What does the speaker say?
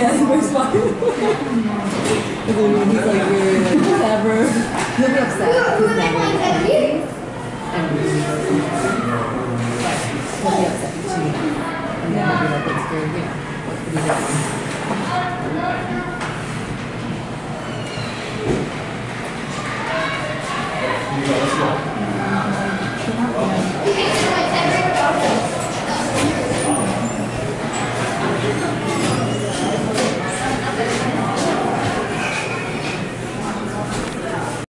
Yeah, he was fine. And then he's like really like whatever. He'll be upset because now we're angry. But he'll be upset too. And then he'll be like, what's good, what could he do?